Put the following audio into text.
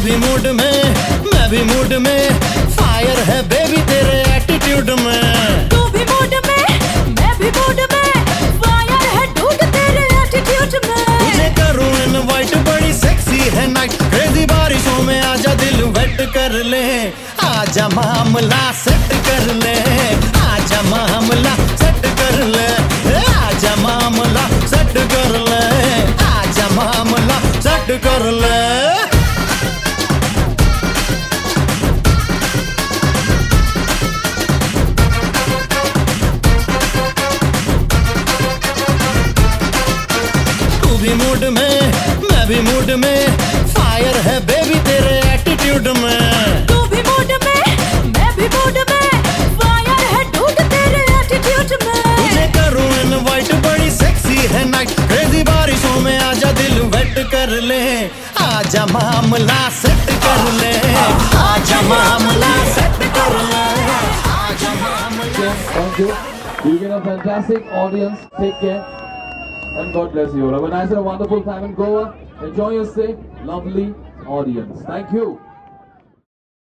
भी मूड में, मैं भी मूड में, फायर है बेबी तेरे एटीट्यूड में। तू भी मूड में, मैं भी मूड में, फायर है डूड तेरे एटीट्यूड में। तुझे करूं इनवाइट, बड़ी सेक्सी है नाइट, क्रेजी बारिशों में आजा दिल वेट कर ले, आजा मामला सेट कर ले, आजा मामला सेट कर ले, आजा मामला सेट कर ले, आजा मामला सेट कर ले। मूड में, मैं भी मूड में, फायर है बेबी तेरे एटीट्यूड में। तू भी मूड में, मैं भी मूड में, फायर है डूड तेरे एटीट्यूड में। तुझे करूं इनवाइट, बड़ी सेक्सी है नाइट, क्रेजी बारिशों में आजा दिल वेट कर ले, आजा मामला सेट कर ले, आजा मामला सेट कर ले, आजा मामला। Thank you. You've been a fantastic audience. Take care. And God bless you. Have a nice and wonderful time in Goa. Enjoy your stay. Lovely audience. Thank you.